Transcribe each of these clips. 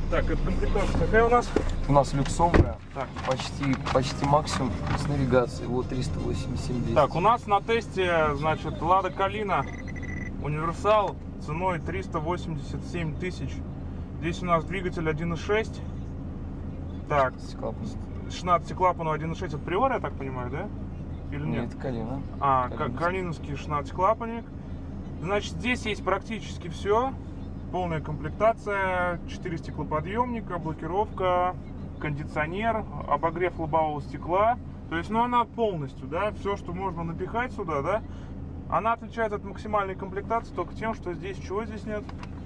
Так, это комплектация какая у нас? У нас люксовая, Так. почти максимум с навигацией. Вот 387 200. Так, у нас на тесте, значит, Лада Калина универсал ценой 387 тысяч. Здесь у нас двигатель 1.6. Так, 16 клапанов 1.6 от Приора, я так понимаю, да? Или нет? Нет, Калина. Калиновский 16 клапанник. Значит, здесь есть практически все. Полная комплектация, 4 стеклоподъемника, блокировка, кондиционер, обогрев лобового стекла. То есть, ну, она полностью, да, все, что можно напихать сюда, да. Она отличается от максимальной комплектации только тем, что здесь, чего здесь нет?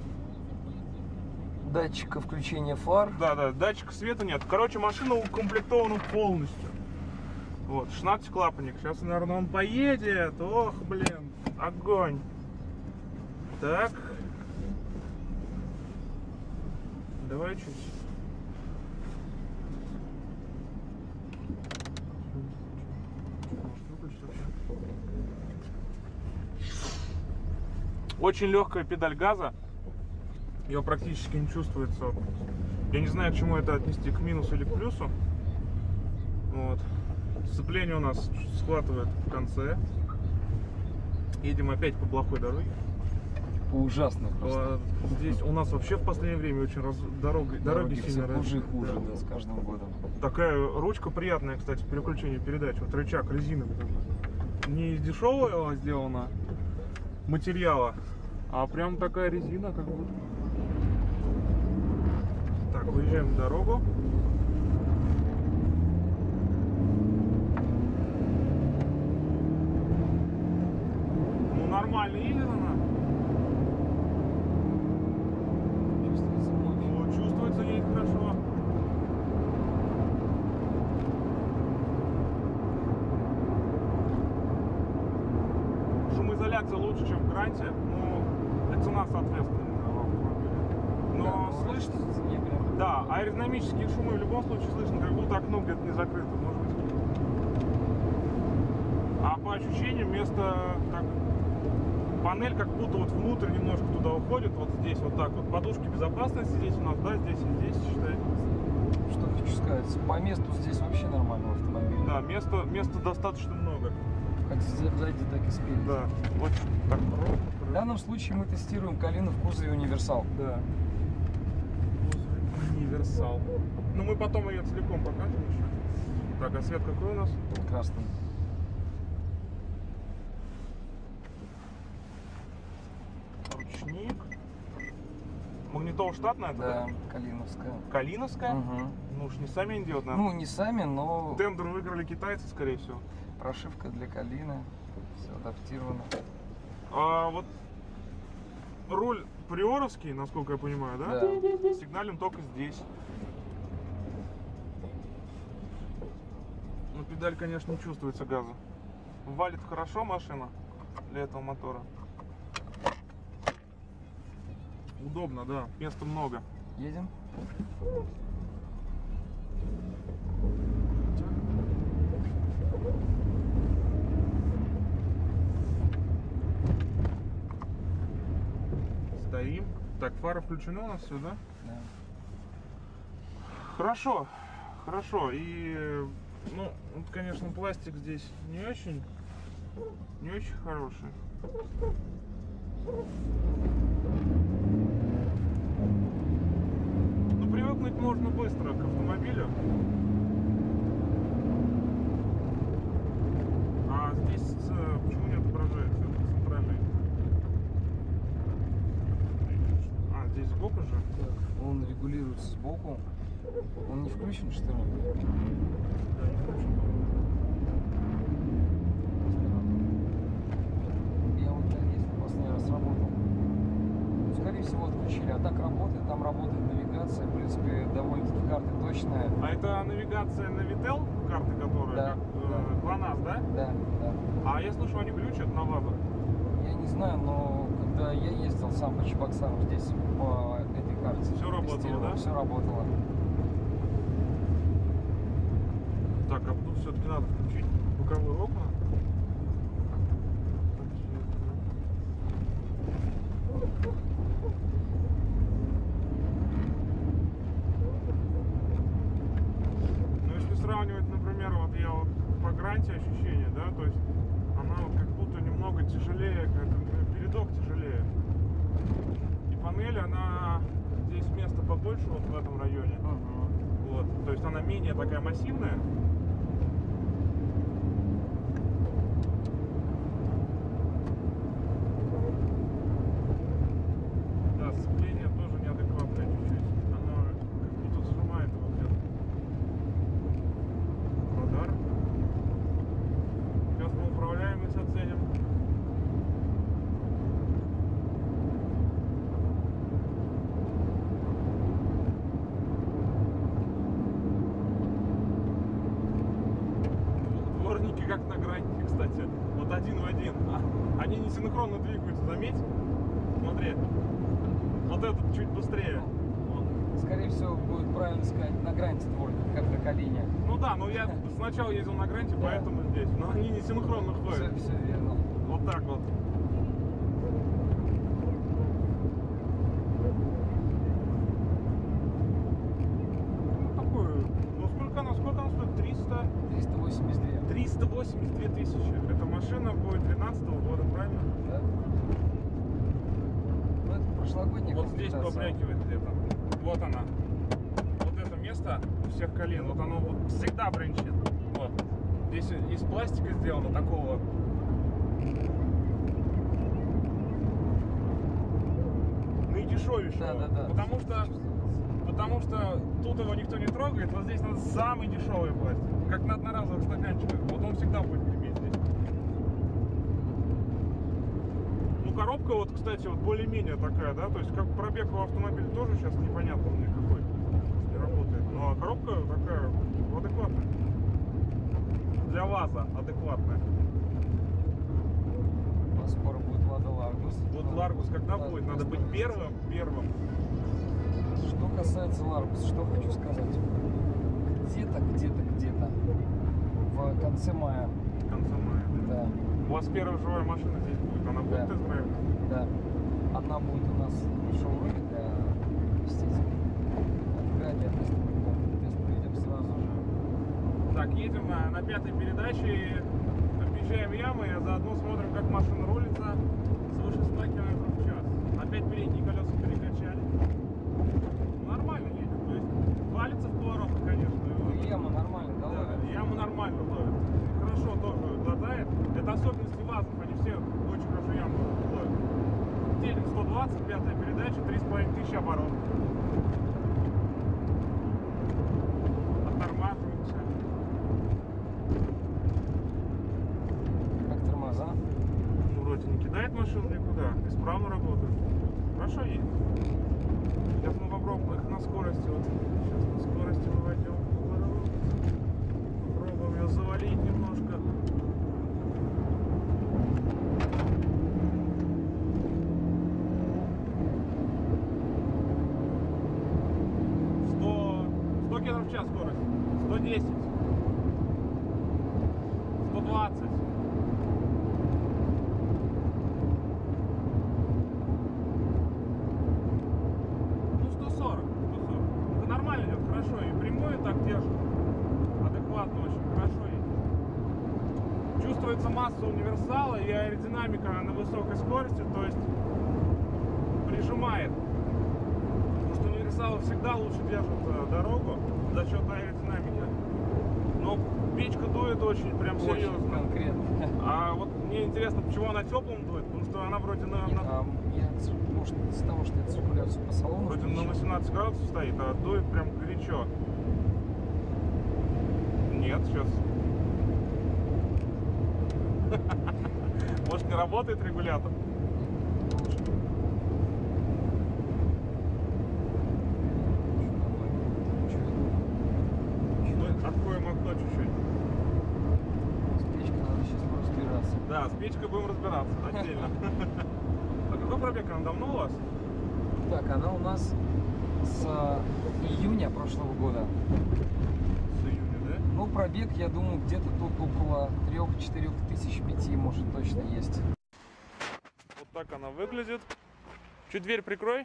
Датчика включения фар. Да, датчика света нет. Короче, машина укомплектована полностью. Вот, 16 клапанник. Сейчас, наверное, он поедет. Ох, блин, огонь. Так. Давай чуть. Очень легкая педаль газа. Ее практически не чувствуется. Я не знаю, к чему это отнести, к минусу или к плюсу. Вот. Сцепление у нас схватывает в конце. Едем опять по плохой дороге. Ужасно просто. Здесь у нас вообще в последнее время очень дороги сильно хуже и хуже, да, с каждым годом. Такая ручка приятная, кстати, в переключении передач. Вот рычаг резиновый. Не из дешевого сделано материала, а прям такая резина, как будто. Так, выезжаем на дорогу. Ну, нормально едет она. Чувствуется едет хорошо. Шумоизоляция лучше, чем в Гранте. Ну, это цена соответственно. Но да, слышно? Прям... Да, аэродинамические шумы в любом случае слышно, как будто окно где-то не закрыто, может быть. А по ощущениям место так. Панель как будто вот внутрь немножко туда уходит, вот здесь вот так вот. Подушки безопасности здесь у нас, да, здесь и здесь, считай. Что хочу сказать, по месту здесь вообще нормальный автомобиль. Да, места достаточно много. Как сзади, так и спереди. Да, очень так ровно. В данном случае мы тестируем Калину в кузове универсал. Да. Универсал. Ну мы потом ее целиком покажем еще. Так, а свет какой у нас? Красный. Ручник. Магнитола штатная? Да, Калиновская. Калиновская? Угу. Ну уж не сами они делают, наверное. Ну, не сами, но... Тендер выиграли китайцы, скорее всего. Прошивка для Калины. Все адаптировано. А вот руль приоровский, насколько я понимаю, да? Да. Сигнален только здесь. Ну, педаль, конечно, не чувствуется газа. Валит хорошо машина для этого мотора. Удобно, да. Места много. Едем? Стоим. Так, фары включены у нас все, да? Да. Хорошо, хорошо. И, ну, вот, конечно, пластик здесь не очень хороший. Ну, привыкнуть можно быстро к автомобилю. А здесь почему не отображается? Это центральный. А, здесь сбоку же? Так, он регулируется сбоку. Он не включен, что ли? Да, не включен. Я вот ездил последний раз, работал. Ну, скорее всего, отключили. А так работает, там работает навигация. В принципе, довольно-таки карта точная. А это навигация на Vitel, карты которые? Да, как, да. ГЛОНАСС, да? Да, да. А я слышу, они глючат на ЛАДах. Я не знаю, но когда я ездил сам по Чебоксару здесь, по этой карте, Все работало, да? Все работало. Так, а тут все-таки надо включить боковые окна. то есть она вот как будто немного тяжелее, как передок тяжелее. И панель, она здесь место побольше вот в этом районе. Вот, то есть она менее такая массивная. Да, сцепление тоже неадекватное чуть-чуть. Оно как будто зажимает его где-то. Радар. Сейчас мы управляемость оценим. Дворники как на гранте, кстати. Вот один в один. Они не синхронно двигаются, заметь. Смотри. Вот этот чуть быстрее. Скорее всего, будет правильно сказать на гранте дворник, как на Калине. Ну да, но я сначала ездил на гранте, Да. поэтому здесь. Но они не синхронно ходят. Все верно. Вот так вот. Такую. Ну сколько она стоит? 300? 382. 382 тысячи. Эта машина будет 12-го года, правильно? Да? Ну, это прошлогодняя Вот здесь комплектация. побрякивает где-то. Вот она. Вот это место у всех колен. Вот оно вот всегда бренчит. Вот. Здесь из пластика сделано такого. Наидешевейшего. Да. Потому что тут его никто не трогает. Вот здесь надо самый дешевый пластик. Как на одноразовых стаканчиках. Вот он всегда будет греметь здесь. Ну, коробка вот, кстати, вот более-менее такая, да? То есть, как пробег у автомобиля тоже сейчас непонятно мне какой не работает. Ну, а коробка такая адекватная. Для ВАЗа адекватная. У нас скоро будет Лада Ларгус. Вот Ларгус когда будет? Надо быть первым. Что касается Ларгуса, что хочу сказать. Где-то в конце мая. В конце мая. Да. У вас первая живая машина здесь будет. Она будет Да. тест-драйв? Да. Одна будет у нас в шоуруме для посетителей. В Граде тест проведем сразу же. Так, едем на пятой передаче, объезжаем ямы, а заодно смотрим, как машина рулится свыше 100 км в час. Опять передние колеса перекачали. Нормально едет, то есть валится в поворотах, конечно. Ну, яма нормально, да? Да, яму нормально ловит. Хорошо тоже глотает. Это особенности ВАЗов, они все очень хорошо яму ловят. Телек 120, пятая передача, 3500 оборотов. Оттормаживаемся. Как тормоза? Ну, вроде не кидает машину никуда, исправно работает. Хорошо едет. Сейчас мы попробуем их на скорости. Вот сейчас на скорости мы войдем в поворот. Попробуем ее завалить немножко. Сто км в час скорость. 110. 120. Ну, 140. Это нормально идет, хорошо. И прямую так держит. Адекватно очень, хорошо едет. Чувствуется масса универсала и аэродинамика на высокой скорости, то есть прижимает. Потому что универсалы всегда лучше держат дорогу за счет аэродинамики. Но печка дует очень прям серьезно. Очень конкретно. А вот мне интересно, почему она теплым дует, потому что она вроде Нет, может, из-за того, что я циркуляцию по салону вроде на включил. 18 градусов стоит, а дует прям горячо. Нет, сейчас. Может, не работает регулятор? Ну, откроем окно чуть-чуть. С печкой надо сейчас разбираться. Да, с печкой будем разбираться отдельно. А какой пробег? Она давно у вас? Так, она у нас с июня прошлого года. С июня, да? Ну, пробег, я думаю, где-то тут около 3-4 тысяч, 5, может, точно есть. Вот так она выглядит. Чуть дверь прикрой.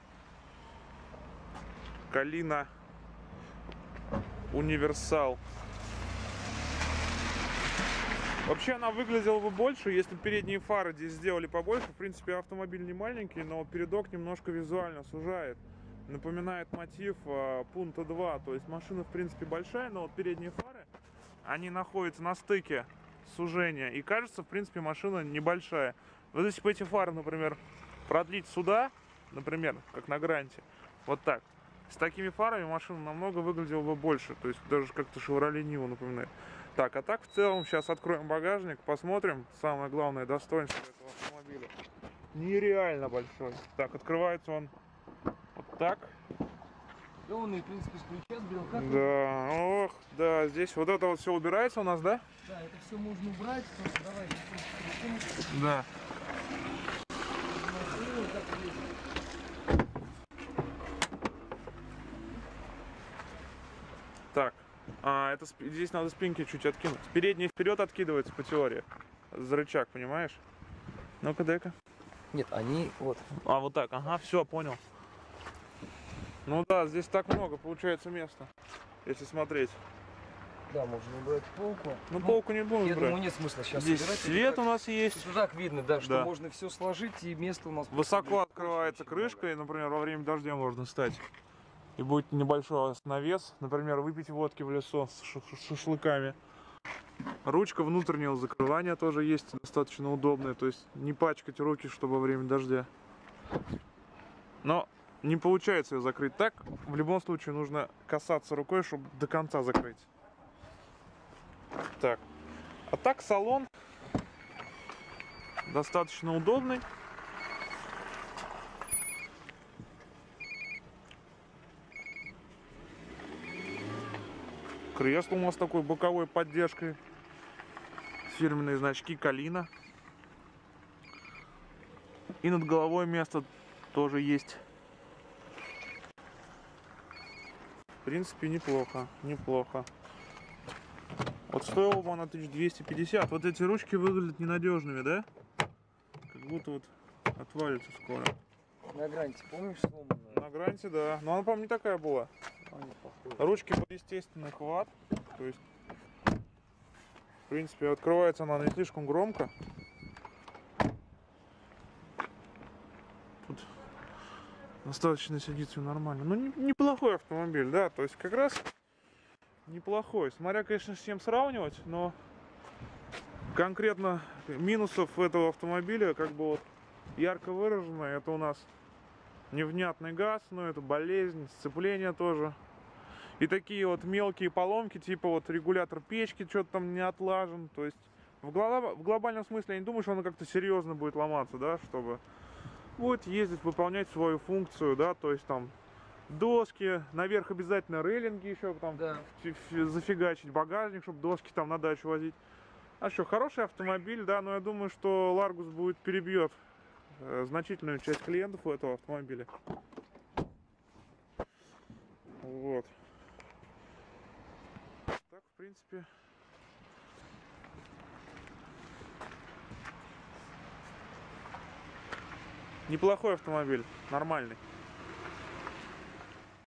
Калина Универсал. Вообще она выглядела бы больше, если бы передние фары здесь сделали побольше. В принципе, автомобиль не маленький, но передок немножко визуально сужает. Напоминает мотив Punto 2. То есть машина, в принципе, большая, но вот передние фары, они находятся на стыке сужения. И кажется, в принципе, машина небольшая. Вот если бы эти фары, например, продлить сюда, например, как на Гранте, вот так. С такими фарами машина намного выглядела бы больше. То есть даже как-то Chevrolet Niva напоминает. Так, а так в целом сейчас откроем багажник, посмотрим. Самое главное достоинство этого автомобиля. Нереально большой. Так, открывается он вот так. Да он и, в принципе, с ключа, с брелка. Да, ох, да, здесь вот это вот все убирается у нас, да? Да, это все можно убрать. Просто давай сейчас. Да. Так, это здесь надо спинки чуть откинуть. Передний вперед откидывается по теории. За рычаг, понимаешь? Ну-ка, дай-ка. Нет, они вот. А, вот так, ага, все, понял. Ну да, здесь так много получается места, если смотреть. Да, можно убрать полку. Ну, полку не будем Я брать. думаю, нет смысла сейчас Здесь собирать. свет у нас есть. Тут так видно, да, что Да. можно все сложить, и место у нас... Высоко открывается крышка, и, например, во время дождя можно встать. И будет небольшой навес, например, выпить водки в лесу с шашлыками. Ручка внутреннего закрывания тоже есть, достаточно удобная, то есть не пачкать руки, чтобы во время дождя. Но не получается ее закрыть так, в любом случае нужно касаться рукой, чтобы до конца закрыть. Так, а так салон достаточно удобный. Кресло у нас такой боковой поддержкой. Фирменные значки Калина. И над головой место тоже есть. В принципе, неплохо, неплохо. Вот стоила бы она 1250. Вот эти ручки выглядят ненадежными, да? Как будто вот отвалится скоро. На Гранте, помнишь, сломанная? На Гранте, да. Но она, по-моему, не такая была. Ручки под естественный хват. То есть, в принципе, открывается она не слишком громко. Тут достаточно сидит все нормально. Ну, неплохой автомобиль, да. То есть, как раз неплохой. Смотря, конечно, с чем сравнивать, но конкретно минусов этого автомобиля, как бы вот ярко выражено, это у нас невнятный газ, но это болезнь, сцепление тоже. И такие вот мелкие поломки, типа вот регулятор печки что-то там не отлажен. То есть в глобальном смысле я не думаю, что он как-то серьезно будет ломаться, да, чтобы будет ездить, выполнять свою функцию, да, то есть там доски, наверх обязательно рейлинги еще там, да, зафигачить, багажник, чтобы доски там на дачу возить. А что, хороший автомобиль, да, но я думаю, что Ларгус будет перебьет значительную часть клиентов у этого автомобиля. Вот. Так, в принципе, неплохой автомобиль, нормальный.